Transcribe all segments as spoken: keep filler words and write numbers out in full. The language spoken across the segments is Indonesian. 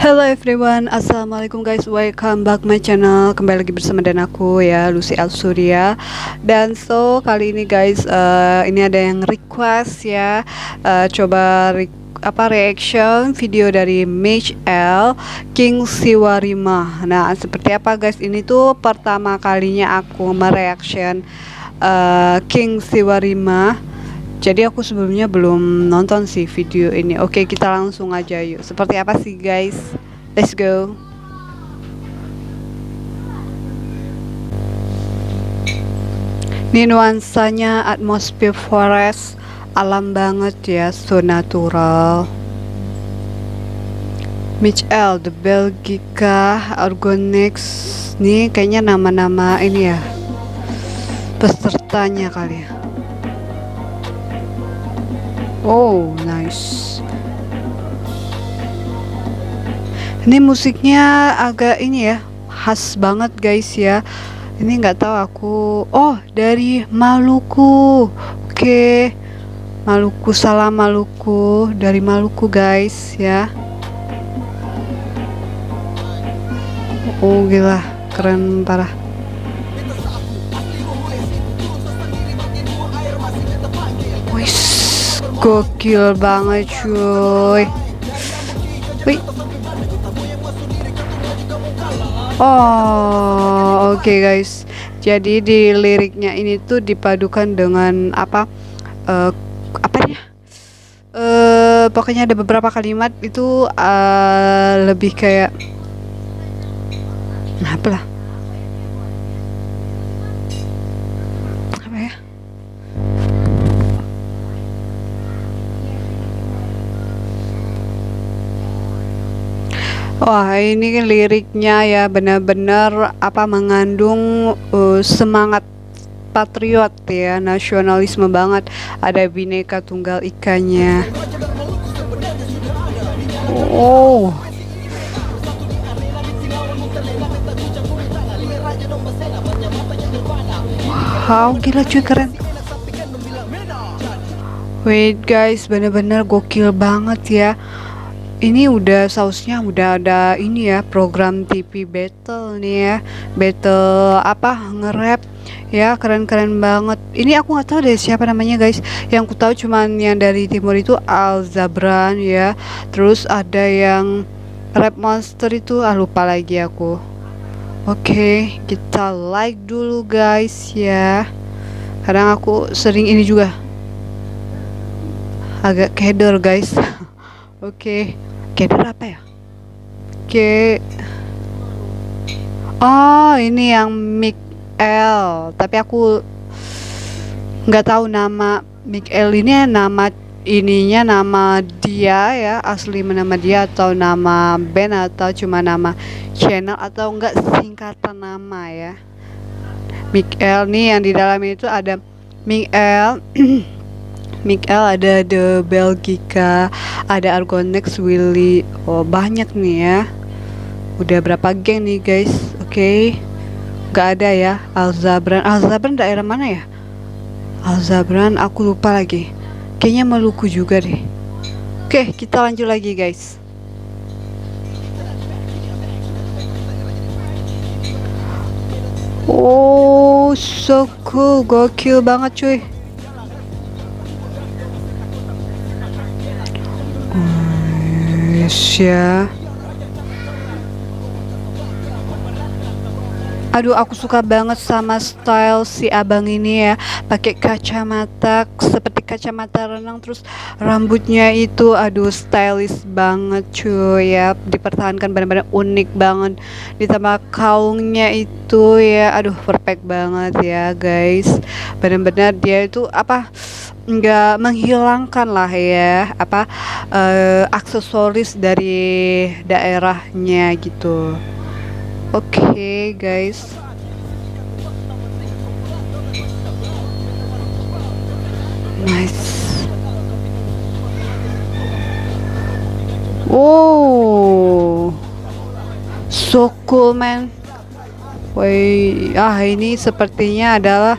Hello everyone, assalamualaikum guys, welcome back my channel. Kembali lagi bersama dan aku ya, Lucy Al Surya. Dan so kali ini guys, uh, ini ada yang request ya, uh, coba re apa reaction video dari Mitch L King Siwarima. Nah seperti apa guys, ini tuh pertama kalinya aku mereaction uh, King Siwarima. Jadi aku sebelumnya belum nonton sih video ini. Oke, kita langsung aja yuk. Seperti apa sih guys? Let's go. Ini nuansanya atmosfer forest, alam banget ya, so natural. Mitch L, The Belgica, Organics. Nih kayaknya nama-nama ini ya, pesertanya kali ya. Oh, nice. Ini musiknya agak ini ya, khas banget guys ya. Ini nggak tahu aku. Oh, dari Maluku. Oke, Maluku, salam Maluku, dari Maluku guys ya. Oh gila, keren parah. Gokil banget cuy. Wih. Oh oke okay guys, jadi di liriknya ini tuh dipadukan dengan apa uh, apa ya uh, pokoknya ada beberapa kalimat itu uh, lebih kayak apa lah apa ya. Wah ini kan liriknya ya benar-benar apa mengandung uh, semangat patriot ya, nasionalisme banget, ada Bhinneka Tunggal Ikanya. Oh wow gila cuy, keren. Wait guys, bener-bener gokil banget ya. Ini udah sausnya udah ada ini ya, program T V battle nih ya, battle apa nge-rap ya, keren-keren banget. Ini aku nggak tahu deh siapa namanya guys, yang ku tahu cuman yang dari timur itu Al Zabran ya, terus ada yang rap monster itu ah lupa lagi aku. Oke, kita like dulu guys ya, kadang aku sering ini juga agak keder guys. Oke, keder apa ya? Oke. Oh, ini yang Mitch L. Tapi aku nggak tahu nama Mitch L ini, nama ininya nama dia ya, asli nama dia atau nama band atau cuma nama channel atau enggak singkatan nama ya. Mitch L nih yang di dalam itu ada Mitch L. Mitch L, ada The Belgica, ada Argonex, Willy. Oh banyak nih ya. Udah berapa geng nih guys? Oke, okay. Gak ada ya. Al Zabran, Al Zabran daerah mana ya? Al Zabran aku lupa lagi. Kayaknya Maluku juga deh. Oke, okay, kita lanjut lagi guys. Oh so cool, gokil banget cuy. Yes ya. Aduh aku suka banget sama style si abang ini ya, pakai kacamata seperti kacamata renang, terus rambutnya itu aduh stylish banget cuy ya, dipertahankan benar-benar unik banget, ditambah kaungnya itu ya aduh perfect banget ya guys, benar-benar dia itu apa nggak menghilangkan lah ya apa uh, aksesoris dari daerahnya gitu. Oke okay, guys. Nice. Wow, so cool man. Woi, ah ini sepertinya adalah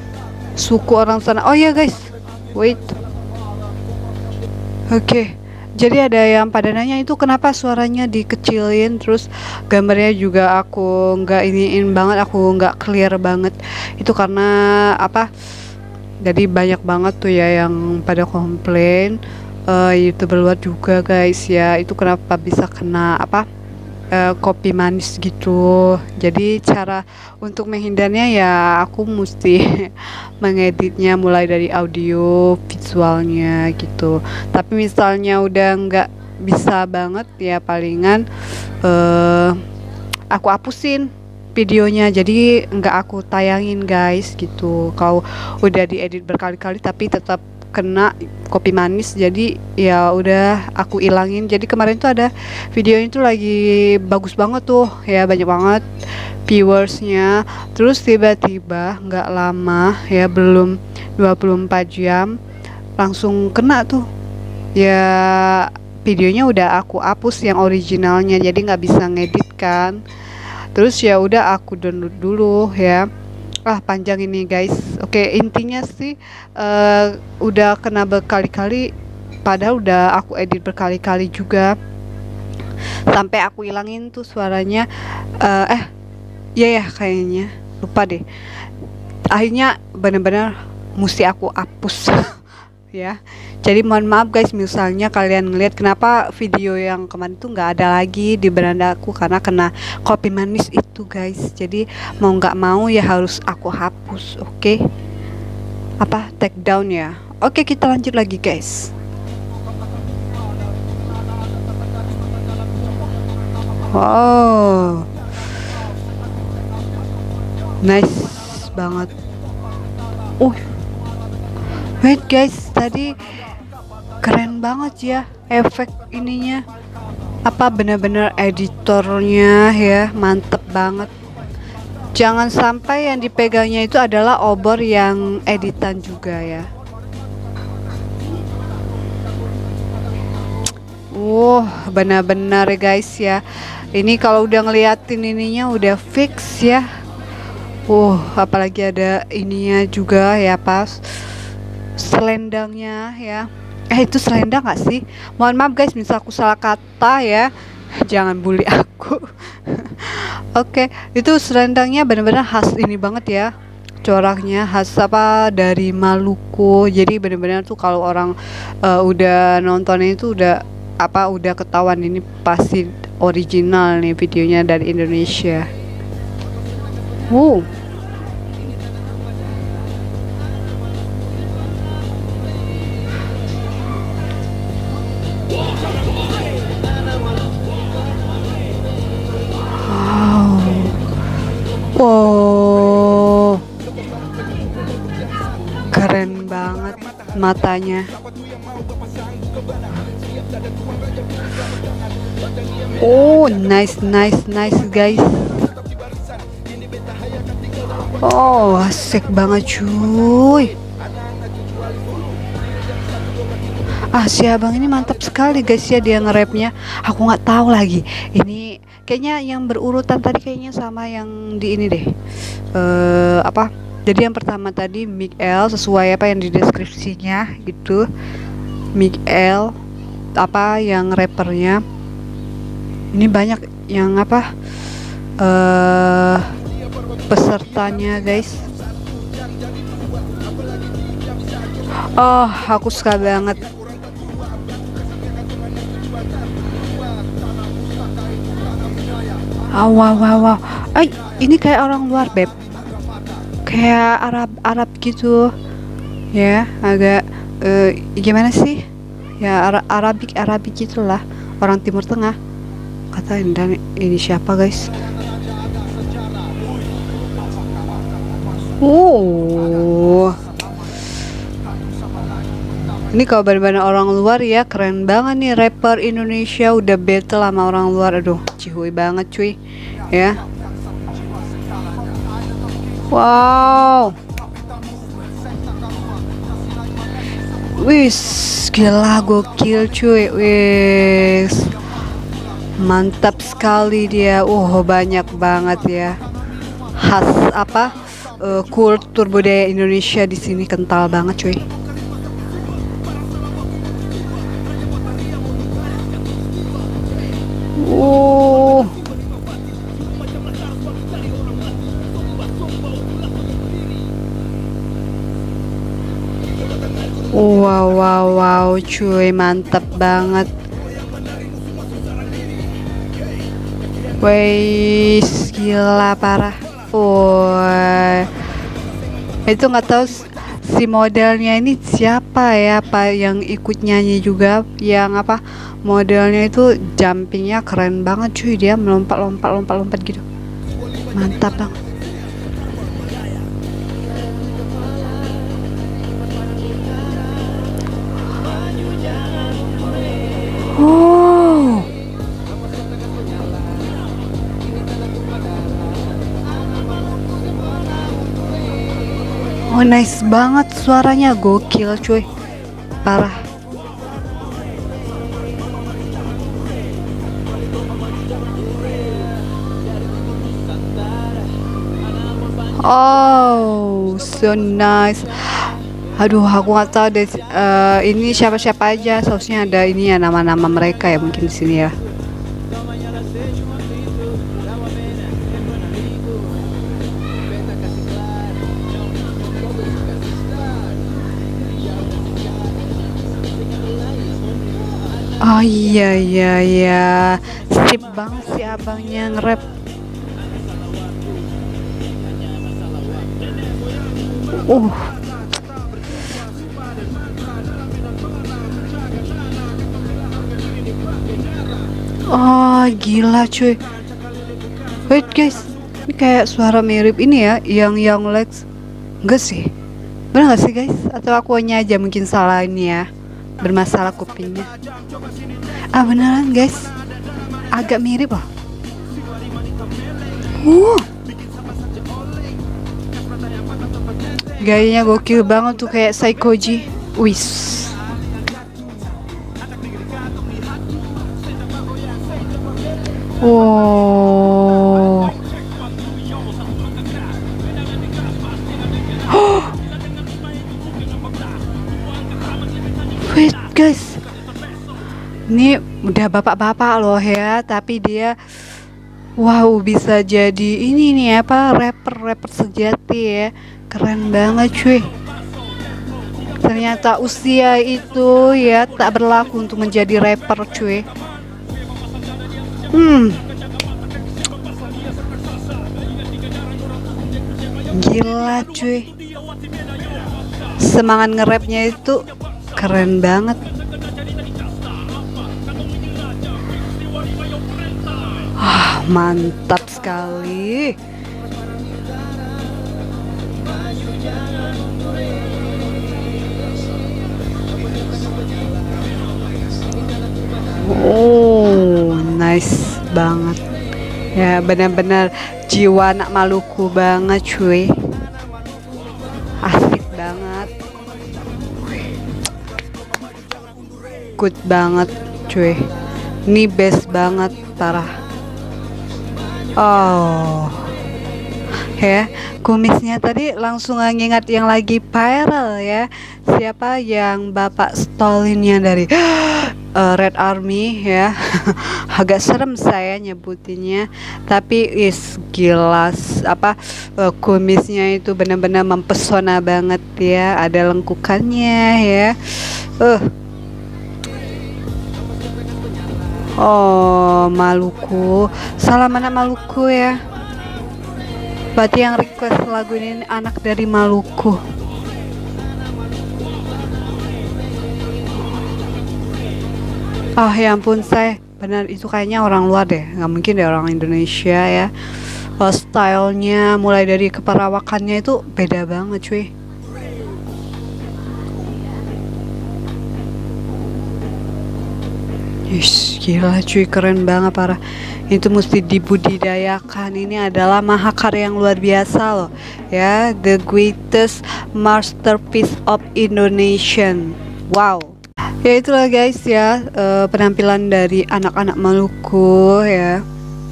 suku orang sana. Oh ya guys, wait. Oke, okay. Jadi ada yang pada nanya itu kenapa suaranya dikecilin, terus gambarnya juga aku nggak iniin banget, aku nggak clear banget. Itu karena apa? Jadi banyak banget tuh ya yang pada komplain, eh, youtuber luar juga guys ya, itu kenapa bisa kena apa? eh, kopi manis gitu. Jadi cara untuk menghindarnya ya aku mesti mengeditnya mulai dari audio, visualnya gitu. Tapi misalnya udah nggak bisa banget ya palingan eh aku hapusin videonya, jadi nggak aku tayangin guys gitu. Kalau udah diedit berkali-kali tapi tetap kena kopi manis, jadi ya udah aku ilangin. Jadi kemarin tuh ada videonya tuh lagi bagus banget tuh ya, banyak banget viewersnya, terus tiba-tiba nggak lama ya, belum dua puluh empat jam langsung kena tuh ya, videonya udah aku hapus yang originalnya, jadi nggak bisa ngedit kan. Terus ya udah aku download dulu ya. Ah panjang ini guys. Oke, intinya sih eh, udah kena berkali-kali, padahal udah aku edit berkali-kali juga sampai aku ilangin tuh suaranya. eh eh iya ya kayaknya lupa deh, akhirnya bener-bener mesti aku hapus ya. Jadi mohon maaf guys misalnya kalian ngeliat kenapa video yang kemarin tuh nggak ada lagi di beranda aku, karena kena kopi manis itu guys. Jadi mau nggak mau ya harus aku hapus. Oke okay? Apa take down ya. Oke okay, kita lanjut lagi guys. Wow, nice banget. Uh wait guys, tadi keren banget ya efek ininya, apa bener-bener editornya ya, mantep banget. Jangan sampai yang dipegangnya itu adalah obor yang editan juga ya. Uh benar-benar guys ya, ini kalau udah ngeliatin ininya udah fix ya. Uh apalagi ada ininya juga ya, pas selendangnya ya. Eh itu selendang gak sih? Mohon maaf guys misal aku salah kata ya, jangan bully aku. Oke okay, itu selendangnya benar-benar khas ini banget ya, coraknya khas apa dari Maluku. Jadi benar-benar tuh kalau orang uh, udah nontonnya itu udah apa udah ketahuan ini pasti original nih videonya dari Indonesia. Wow. Wow, keren banget matanya. Oh, nice, nice, nice guys. Oh, asik banget cuy. Ah, si abang ini mantap sekali guys ya, dia nge-rapnya. Aku nggak tahu lagi. Ini kayaknya yang berurutan tadi kayaknya sama yang di ini deh. Uh, apa? Jadi yang pertama tadi Miguel sesuai apa yang di deskripsinya gitu. Miguel apa yang rappernya. Ini banyak yang apa? Uh, pesertanya guys. Oh, aku suka banget. Oh, wow, wow, wow. Ay, ini kayak orang luar beb, kayak Arab Arab gitu ya, agak uh, gimana sih ya, Ara Arabik Arabik gitulah, orang Timur Tengah kata. Dan ini siapa guys? Oh, ini kalau benar-benar orang luar ya, keren banget nih rapper Indonesia udah battle sama orang luar. Aduh cihuy banget cuy ya. Wow, wis gila gokil cuy, wis mantap sekali dia. Uh banyak banget ya khas apa uh, kultur budaya Indonesia di sini kental banget cuy. wow, wow, cuy, mantap banget. Wih, gila parah. Wah, itu nggak tahu si modelnya ini siapa ya, apa yang ikut nyanyi juga, yang apa modelnya itu jumpingnya keren banget cuy, dia melompat lompat lompat lompat gitu, mantap banget. Oh, oh nice banget, suaranya gokil cuy, parah. Oh, so nice. Aduh, aku nggak tahu deh. eh, ini siapa-siapa aja. Seharusnya ada ini ya, nama-nama mereka ya mungkin di sini ya. Oh iya iya iya, sip banget si abangnya nge-rap. Uh, oh gila cuy. Wait guys, ini kayak suara mirip ini ya, yang Young Lex. Enggak sih? Bener gak sih guys? Atau aku hanya aja mungkin salah ini ya, bermasalah kupingnya. Ah beneran guys, agak mirip loh. Uh, gayanya gokil banget tuh, kayak Saikoji. Wis. Oh. Wait guys, ini udah bapak-bapak loh ya, tapi dia wow bisa jadi ini nih apa, rapper-rapper sejati ya. Keren banget cuy. Ternyata usia itu ya tak berlaku untuk menjadi rapper cuy. Hmm, gila cuy. Semangat nge-rapnya itu keren banget. Ah, mantap sekali. Oh, nice banget. Ya, benar-benar jiwa anak Maluku banget, cuy. Asik banget. Good banget, cuy. Ini best banget, parah. Oh. Ya, kumisnya tadi langsung ngingat yang lagi viral ya. Siapa yang Bapak Stolinnya dari uh, Red Army ya. Agak serem saya nyebutinnya, tapi is gilas apa uh, kumisnya itu benar-benar mempesona banget ya. Ada lengkukannya ya. Uh. Oh, Maluku. Salam anak Maluku ya. Berarti yang request lagu ini anak dari Maluku. Ah ya ampun, saya benar itu kayaknya orang luar deh, nggak mungkin deh orang Indonesia ya. Oh, stylenya mulai dari keperawakannya itu beda banget cuy. Ish, gila cuy, keren banget parah. Itu mesti dibudidayakan. Ini adalah mahakarya yang luar biasa loh ya, the greatest masterpiece of Indonesian. Wow. Ya itulah guys ya, uh, penampilan dari anak-anak Maluku ya.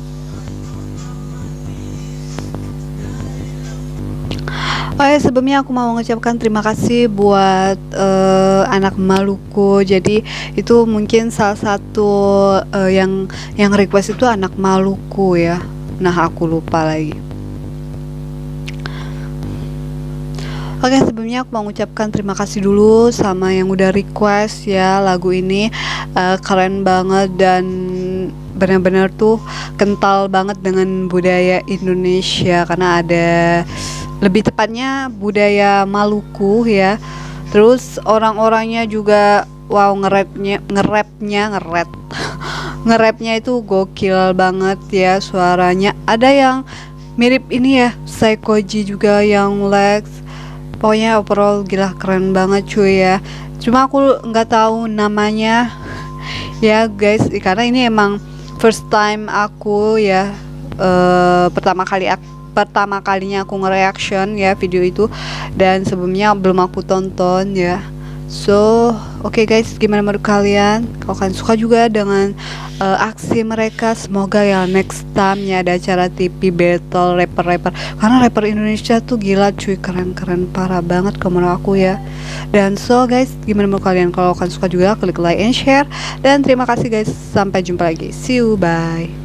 Oh ya, sebelumnya aku mau mengucapkan terima kasih buat uh, anak Maluku. Jadi itu mungkin salah satu uh, yang yang request itu anak Maluku ya. Nah aku lupa lagi. Oke, sebelumnya aku mau mengucapkan terima kasih dulu sama yang udah request ya lagu ini. Uh, keren banget dan benar-benar tuh kental banget dengan budaya Indonesia, karena ada, lebih tepatnya budaya Maluku ya. Terus orang-orangnya juga wow, nge-rapnya nge-rapnya nge-rap nge-rapnya itu gokil banget ya, suaranya ada yang mirip ini ya, Psychoji juga yang Lex. Pokoknya overall gila keren banget cuy ya. Cuma aku nggak tahu namanya ya guys, karena ini emang first time aku ya, uh, pertama kali aku pertama kalinya aku nge-reaction ya video itu, dan sebelumnya belum aku tonton ya. So oke okay guys, gimana menurut kalian? Kalau kalian suka juga dengan uh, aksi mereka, semoga ya next time ya ada acara T V battle rapper-rapper, karena rapper Indonesia tuh gila cuy, keren-keren parah banget kalau menurut aku ya. Dan so guys, gimana menurut kalian? Kalau kalian suka juga klik like and share, dan terima kasih guys, sampai jumpa lagi, see you, bye.